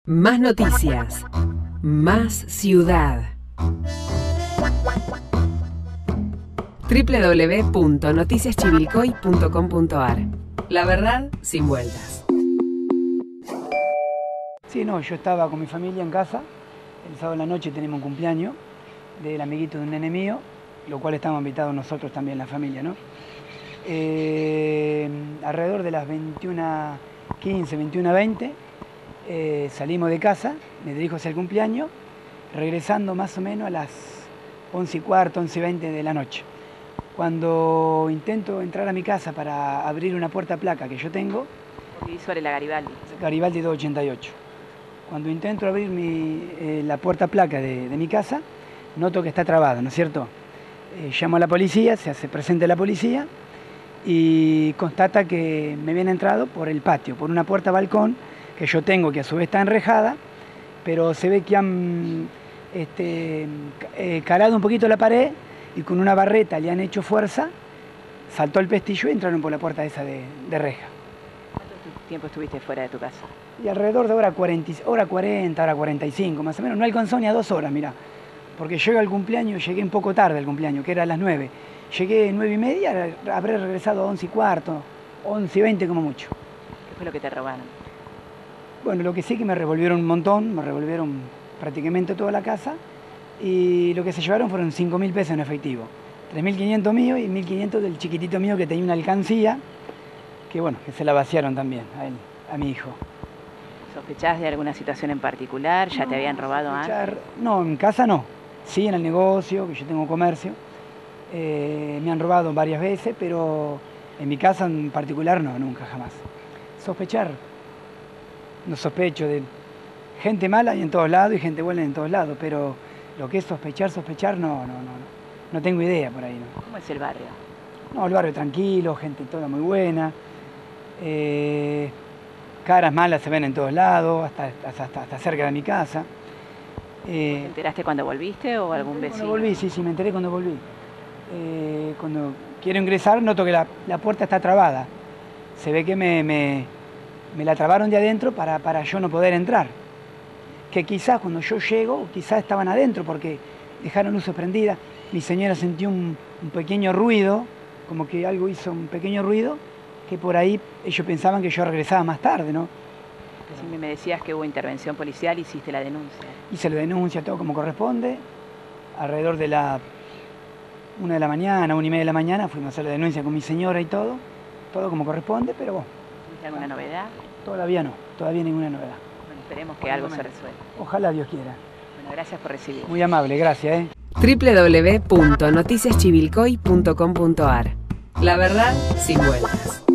Más noticias, más ciudad. www.noticiaschivilcoy.com.ar. La verdad sin vueltas. Sí, no, yo estaba con mi familia en casa. El sábado en la noche tenemos un cumpleaños del amiguito de un nene mío, lo cual estamos invitados nosotros también, la familia, ¿no? Alrededor de las 21:15, 21:20, salimos de casa, me dirijo hacia el cumpleaños, regresando más o menos a las 11:15, 11:20 de la noche. Cuando intento entrar a mi casa para abrir una puerta placa que yo tengo, Vivís sobre la Garibaldi. Garibaldi 288. Cuando intento abrir la puerta placa de mi casa, noto que está trabada, ¿no es cierto? Llamo a la policía, se hace presente la policía y constata que me habían entrado por el patio, por una puerta balcón que yo tengo, que a su vez está enrejada, pero se ve que han calado un poquito la pared y con una barreta le han hecho fuerza, saltó el pestillo y entraron por la puerta esa de reja. ¿Cuánto tiempo estuviste fuera de tu casa? Y alrededor de hora 40, hora 45, más o menos. No alcanzó ni a 2 horas, mirá. Porque llego al cumpleaños, llegué un poco tarde al cumpleaños, que era a las 9. Llegué 9:30, habré regresado a 11:15, 11:20 como mucho. ¿Qué fue lo que te robaron? Bueno, lo que sí que me revolvieron un montón, me revolvieron prácticamente toda la casa. Y lo que se llevaron fueron 5.000 pesos en efectivo. 3.500 míos y 1.500 del chiquitito mío que tenía una alcancía, que bueno, que se la vaciaron también a él, a mi hijo. ¿Sospechás de alguna situación en particular? ¿Ya te habían robado antes? No, en casa no. Sí, en el negocio, que yo tengo comercio. Me han robado varias veces, pero en mi casa en particular no, nunca, jamás. Sospechar, no sospecho de gente mala y en todos lados y gente buena en todos lados, pero lo que es sospechar, no tengo idea por ahí, ¿no? ¿Cómo es el barrio? No, el barrio tranquilo, gente toda muy buena. Caras malas se ven en todos lados, hasta cerca de mi casa. ¿Te enteraste cuando volviste o algún vecino? Cuando volví, sí, me enteré cuando volví. Cuando quiero ingresar noto que la puerta está trabada. Se ve que me la trabaron de adentro para yo no poder entrar. Que quizás cuando yo llego, quizás estaban adentro porque dejaron luces prendidas. Mi señora sintió un pequeño ruido, como que algo hizo un pequeño ruido, que por ahí ellos pensaban que yo regresaba más tarde, ¿no? Sí, me decías que hubo intervención policial, hiciste la denuncia. Hice la denuncia, todo como corresponde. Alrededor de la 1 de la mañana, 1:30 de la mañana, fuimos a hacer la denuncia con mi señora y todo como corresponde, pero bueno. ¿Tuviste alguna novedad? Todavía no, todavía ninguna novedad. Bueno, esperemos que algo se resuelva. Ojalá Dios quiera. Bueno, gracias por recibir. Muy amable, gracias. www.noticiaschivilcoy.com.ar. La verdad sin vueltas.